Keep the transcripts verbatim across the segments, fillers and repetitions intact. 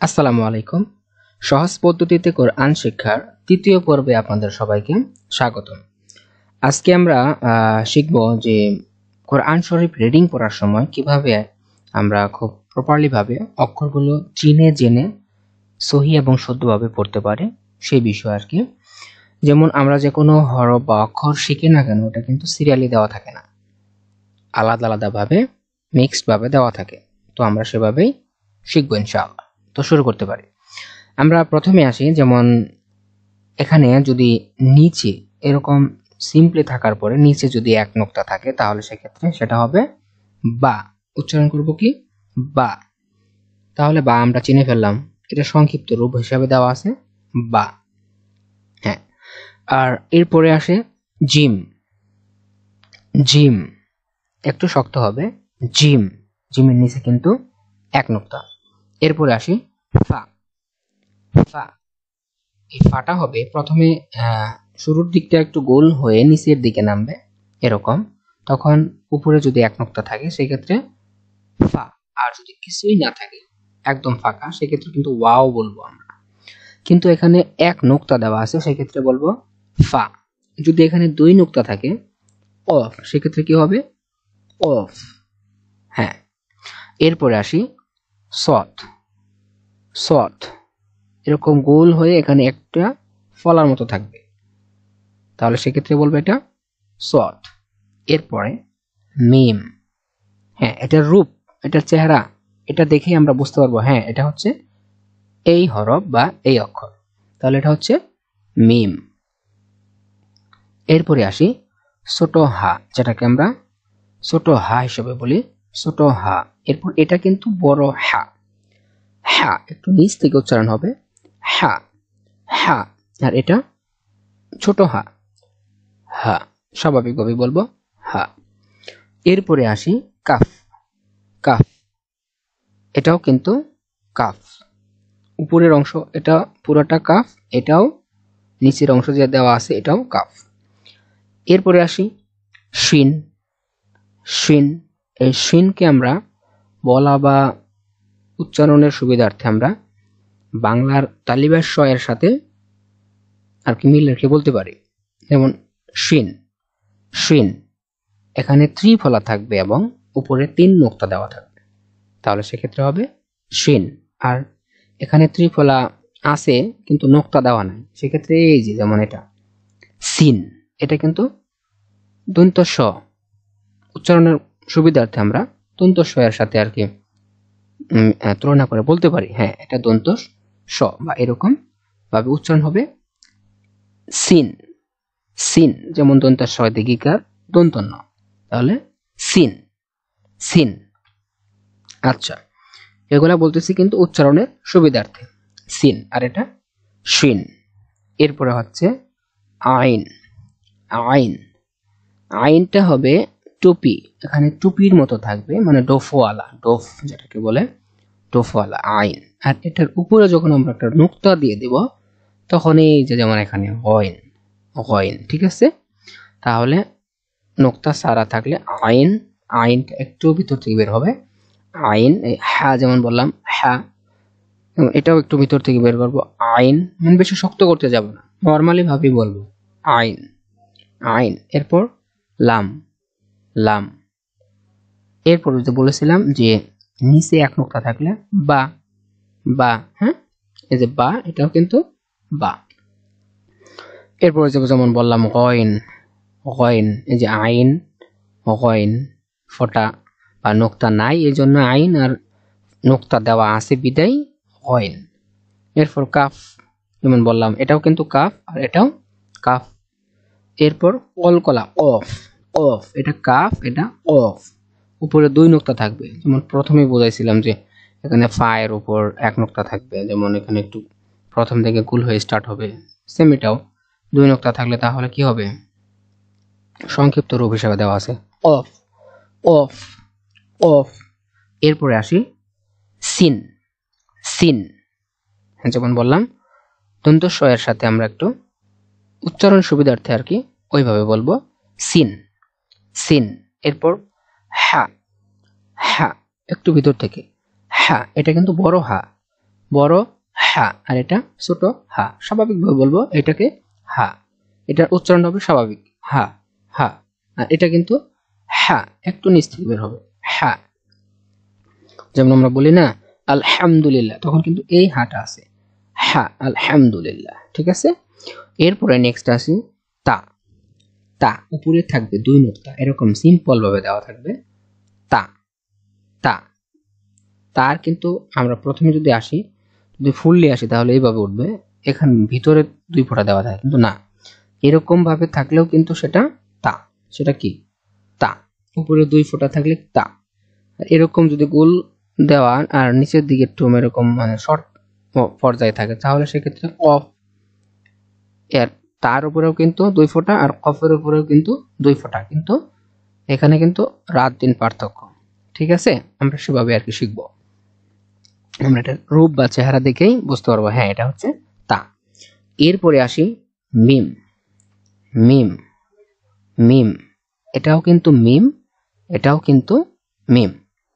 আসসালামু আলাইকুম। সহজ পদ্ধতিতে কোরআন শিক্ষার তৃতীয় পর্বে আপনাদের সবাইকে স্বাগতম। আজকে আমরা শিখব যে কোরআন শরীফ রিডিং পড়ার সময় কিভাবে আমরা খুব প্রপারলি ভাবে অক্ষরগুলো চিনে জেনে সহি এবং শুদ্ধভাবে পড়তে পারি সেই বিষয় আর কি। যেমন আমরা যে কোনো হরফ বা অক্ষর শিখি না কেন ওটা কিন্তু সিরিয়ালি দেওয়া থাকে না, আলাদা আলাদা ভাবে মিক্সড ভাবে দেওয়া থাকে। তো আমরা সেভাবেই শিখবো ইনশাআল্লাহ। তো শুরু করতে পারি। আমরা প্রথমে আসি, যেমন এখানে যদি নিচে এরকম সিম্পলি থাকার পরে নিচে যদি এক নোক্তা থাকে তাহলে সেক্ষেত্রে সেটা হবে বা। উচ্চারণ করব কি বা। তাহলে বা আমরা চিনে ফেললাম, এটা সংক্ষিপ্ত রূপ হিসাবে দেওয়া আছে বা। হ্যাঁ, আর এরপরে আসে জিম। জিম একটু শক্ত হবে, জিম। জিমের নিচে কিন্তু এক নোক্তা। এরপরে আসি ফা। ফা এই ফাটা হবে প্রথমে শুরুর দিকটা একটু গোল হয়ে নিচের দিকে নামবে এরকম, তখন উপরে যদি এক নোক্তা থাকে সেক্ষেত্রে ফা। আর যদি কিছুই না থাকে একদম ফাঁকা সেক্ষেত্রে কিন্তু ওয়াও বলবো আমরা, কিন্তু এখানে এক নোক্তা দেওয়া আছে সেক্ষেত্রে বলবো ফা। যদি এখানে দুই নোক্তা থাকে অফ, সেক্ষেত্রে কি হবে অফ। হ্যাঁ, এরপরে আসি সৎ। সৎ এরকম গোল হয়ে এখানে একটা ফলার মতো থাকবে, তাহলে সেক্ষেত্রে বলবো এটা সৎ। এরপরে মিম। হ্যাঁ, এটার রূপ, এটার চেহারা, এটা দেখেই আমরা বুঝতে পারবো হ্যাঁ এটা হচ্ছে এই হরফ বা এই অক্ষর, তাহলে এটা হচ্ছে মিম। এরপরে আসি ছোট হা, যেটাকে আমরা ছোট হা হিসেবে বলি, ছোট হা। এরপর এটা কিন্তু বড় হা। হা একটু নিচ থেকে উচ্চারণ হবে হা, হা। আর এটা ছোট হা, হা। স্বাভাবিকভাবে বলবো হা। এরপরে আসি কাফ। কাফ এটাও কিন্তু কাফ, উপরের অংশ এটা পুরোটা কাফ, এটাও নিচের অংশ যে দেওয়া আছে এটাও কাফ। এরপরে আসি শিন। শিন এই শিনকে আমরা বলা বা উচ্চারণের সুবিধার্থে আমরা বাংলার তালিবাস শ এর সাথে আর কি মিল রেখে বলতে পারি। যেমন শিন। শিন এখানে ত্রিফলা থাকবে এবং উপরে তিন নোক্তা দেওয়া থাকবে, তাহলে সেক্ষেত্রে হবে শিন। আর এখানে ত্রিফলা আছে কিন্তু নোক্তা দেওয়া নাই, সেক্ষেত্রে এই যে যেমন এটা সিন, এটা কিন্তু দন্ত স। উচ্চারণের সুবিধার্থে আমরা দন্ত স এর সাথে আর কি তুলনা করে বলতে পারি হ্যাঁ এটা দন্ত স, বা এরকম ভাবে উচ্চারণ হবে সিন। সিন যেমন দন্ত স দিঘিকার দন্ত ন, তাহলে সিন। সিন। আচ্ছা, এগুলা বলতেছি কিন্তু উচ্চারণের সুবিধার্থে সিন, আর এটা শিন। এরপরে হচ্ছে আইন। আইন আইনটা হবে টুপি, এখানে টুপির মতো থাকবে, মানে ডোফওয়ালা, ডোফ যেটাকে বলে ডোফওয়ালা আইন। আর এটার উপরে যখন আমরা একটা নোক্তা দিয়ে দেব তখন এই যে যেমন এখানে গয়েন, গয়েন। ঠিক আছে, তাহলে নোক্তা সারা থাকলে আইন, আইনটা একটু ভিতর থেকে বের হবে আইন। হ্যাঁ যেমন বললাম হ্যাঁ, এটাও একটু ভিতর থেকে বের করবো আইন, মানে বেশি শক্ত করতে যাব না, নর্মালি ভাবে বলবো আইন, আইন। এরপর লাম। লাম এরপর যে বলেছিলাম যে নিচে এক নোক্তা থাকলে বা। বা হ্যাঁ, এই যে বা এটাও কিন্তু বা। এরপর যেমন বললাম গয়েন। গয়েন এই যে আইন, গয়েন ফোটা বা নোক্তা নাই এই জন্য আইন, আর নোক্তা দেওয়া আছে বিদায় গয়েন। এরপর কাফ, যেমন বললাম এটাও কিন্তু কাফ আর এটাও কাফ। এরপর কলকলা অফ। অফ এটা কাফ, এটা অফ, উপরে দুই নোক্তা থাকবে। যেমন প্রথমে বোঝাইছিলাম যে এখানে ফায়ের উপর এক নোক্তা থাকবে, যেমন এখানে একটু প্রথম থেকে গুল হয়ে স্টার্ট হবে, সেম এটাও দুই নোক্তা থাকলে তাহলে কি হবে সংক্ষিপ্ত রূপ হিসেবে দেওয়া আছে অফ, অফ, অফ। এরপরে আসি সিন। সিন যেমন বললাম দন্ত স এর সাথে আমরা একটু উচ্চারণ সুবিধার্থে আর কি ওইভাবে বলবো সিন, সিন। এরপর হা। হা একটু ভিতর থেকে হা, এটা কিন্তু বড় হা, বড় হা আর এটা ছোট হা। স্বাভাবিকভাবে বলবো এটাকে হা, এটার উচ্চারণ হবে স্বাভাবিক হা হা। আর এটা কিন্তু হা, একটু নিচ থেকে বের হবে হা। যেমন আমরা বলি না আলহামদুলিল্লাহ, তখন কিন্তু এই হাটা আছে হা আলহামদুলিল্লাহ, ঠিক আছে। এরপরে নেক্সট আসি তা। তা উপরে থাকবে দুই নোক্তা, এরকম সিম্পল ভাবে দেওয়া থাকবে তা তা। তার কিন্তু আমরা প্রথমে যদি আসি, যদি ফুললি আসি তাহলে এইভাবে উঠবে, এখানে ভিতরে দুই ফোঁটা দেওয়া থাকে, কিন্তু না, এরকম ভাবে থাকলেও কিন্তু সেটা তা। সেটা কি তা, উপরে দুই ফোঁটা থাকলে তা। এরকম যদি গোল দেওয়া আর নিচের দিকে একটু এরকম মানে শর্ট পর্যায়ে থাকে তাহলে সেক্ষেত্রে অফ। এর তার উপরেও কিন্তু দুই ফোঁটা আর কফের উপরেও কিন্তু দুই ফোঁটা, কিন্তু এখানে কিন্তু রাত দিন পার্থক্য, ঠিক আছে। আমরা সেভাবে আর কি শিখবো, আমরা এটা রূপ বা চেহারা দেখেই বুঝতে পারবো হ্যাঁ এটা হচ্ছে তা। এরপরে আসি মিম। মিম মিম এটাও কিন্তু মিম, এটাও কিন্তু মিম।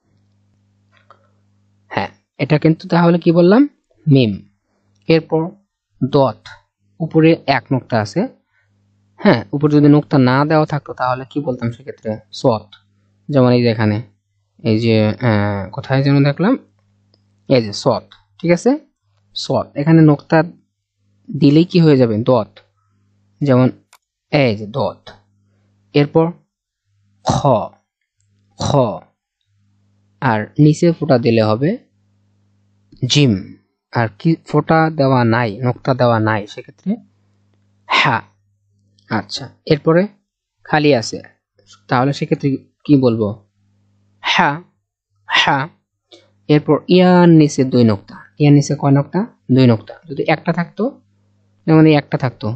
হ্যাঁ এটা কিন্তু তাহলে কি বললাম মিম। এরপর দত, উপরে এক নোক্তা আছে, হ্যাঁ উপরে যদি নোক্তা না দেওয়া থাকতো তাহলে কি বলতাম সেক্ষেত্রে সত। যেমন এই যে এখানে এই যে কোথায় যেন দেখলাম এই যে সত, ঠিক আছে সত। এখানে নোক্তা দিলেই কি হয়ে যাবে দত, যেমন এই যে দত। এরপর খ, খ আর নিচে ফোঁটা দিলে হবে জিম, আর কি ফোঁটা দেওয়া নাই নোক্তা দেওয়া নাই সেক্ষেত্রে হ্যাঁ। আচ্ছা এরপরে খালি আছে তাহলে সেক্ষেত্রে কি বলবো হ্যাঁ হ্যাঁ। এরপর ইয়ার নিচে দুই নোক্তা, ইয়ার নিচে কয় নোক্তা দুই নোক্তা। যদি একটা থাকতো, যেমন এই একটা থাকতো,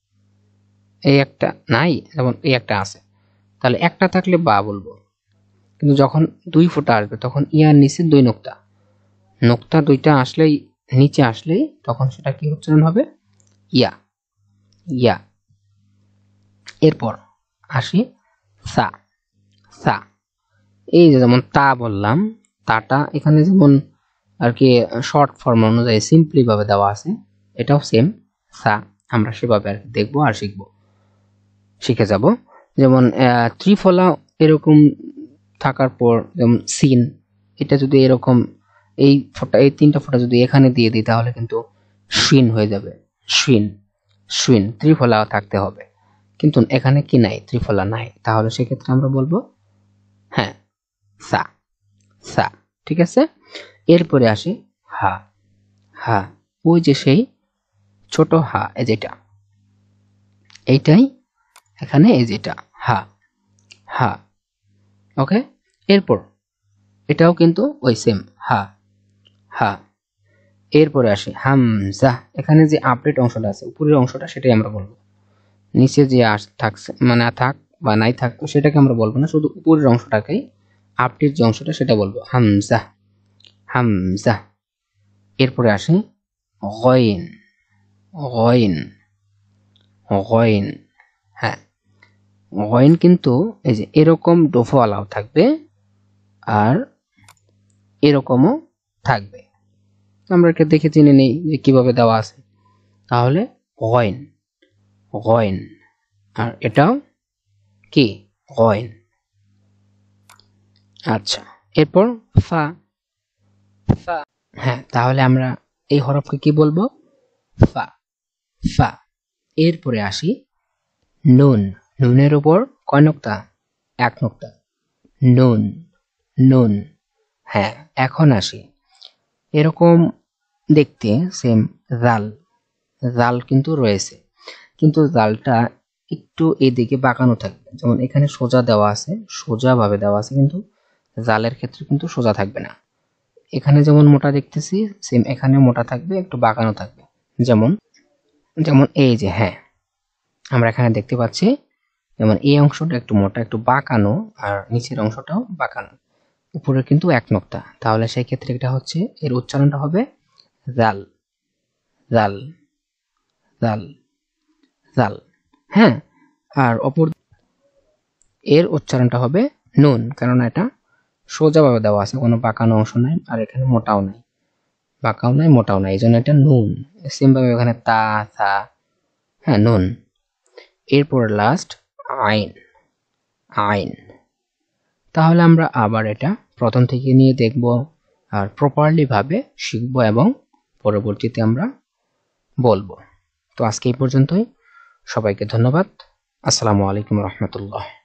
এই একটা নাই, যেমন এই একটা আছে, তাহলে একটা থাকলে বা বলবো, কিন্তু যখন দুই ফোঁটা আসবে তখন ইয়ার নিচে দুই নোক্তা, নোক্তা দুইটা আসলেই নিচে আসলেই তখন সেটা কি উচ্চারণ হবে ইয়া ইয়া। এরপর আসি সা। সা এই যে যেমন তা বললাম, তাটা এখানে যেমন আর কি শর্ট ফর্ম অনুযায়ী সিম্পলি ভাবে দেওয়া আছে, এটাও সেম সা। আমরা সেভাবে আর কি দেখবো আর শিখবো, শিখে যাব। যেমন ত্রিফলা এরকম থাকার পর যেমন সিন, এটা যদি এরকম এই ফোঁটা এই তিনটা ফোঁটা যদি এখানে দিয়ে দিই তাহলে কিন্তু শিন হয়ে যাবে শিন শিন। ত্রিফলা থাকতে হবে, কিন্তু এখানে কি নাই ত্রিফলা নাই, তাহলে সেক্ষেত্রে আমরা বলবো হ্যাঁ সা সা, ঠিক আছে। এরপরে আসি হা। হা ওই যে সেই ছোট হা, এই যেটা এইটাই এখানে এই যেটা হা হা, ওকে। এরপর এটাও কিন্তু ওই সেম হা হা। এরপরে আসি হামজা। এখানে যে আপডেট অংশটা আছে উপরের অংশটা সেটাই আমরা বলবো, নিচে যে আস থাকছে মানে থাক বা নাই থাক সেটাকে আমরা বলবো না, শুধু উপরের অংশটাকেই আপডেট যে অংশটা সেটা বলবো হামজা হামজা। এরপরে আসি গইন। গইন গইন হ্যাঁ গইন কিন্তু এই যে এরকম ডোফোয়ালাও থাকবে আর এরকমও থাকবে, আমরা একে দেখে চিনে নেই যে কিভাবে দেওয়া আছে। তাহলে গইন গইন, আর এটাও কি গইন। আচ্ছা এরপর ফা। ফা হ্যাঁ তাহলে আমরা এই হরফকে কি বলবো ফা ফা। এরপরে আসি নুন। নুনের উপর কয় নোক্তা এক নোক্তা, নুন নুন। হ্যাঁ এখন আসি এরকম দেখতে সেম জাল। জাল কিন্তু রয়েছে, কিন্তু জালটা একটু এদিকে বাঁকানো থাকবে, যেমন এখানে সোজা দেওয়া আছে সোজা ভাবে দেওয়া আছে, কিন্তু জালের ক্ষেত্রে কিন্তু সোজা থাকবে না। এখানে যেমন মোটা দেখতেছি সেম এখানে মোটা থাকবে, একটু বাঁকানো থাকবে। যেমন যেমন এই যে হ্যাঁ আমরা এখানে দেখতে পাচ্ছি, যেমন এই অংশটা একটু মোটা একটু বাঁকানো আর নিচের অংশটাও বাঁকানো, উপরে কিন্তু এক নোক্তা, তাহলে সেই ক্ষেত্রে এটা হচ্ছে এর উচ্চারণটা হবে জাল জাল জাল জাল। হ্যাঁ আর অপর এর উচ্চারণটা হবে নুন, কারণ এটা সোজাভাবে দেওয়া আছে, কোনো বাঁকানো অংশ নাই আর এখানে মোটাও নাই, বাঁকাও নাই মোটাও নাই, এই জন্য এটা নুন। সেম ভাবে ওখানে তা থা, হ্যাঁ নুন। এরপর লাস্ট আইন, আইন। তাহলে আমরা আবার এটা প্রথম থেকে নিয়ে দেখব আর প্রপারলি ভাবে শিখব এবং পরবর্তীতে আমরা বলবো। তো আজকে এই পর্যন্তই, সবাইকে ধন্যবাদ। আসসালামু আলাইকুম রহমতুল্লাহ।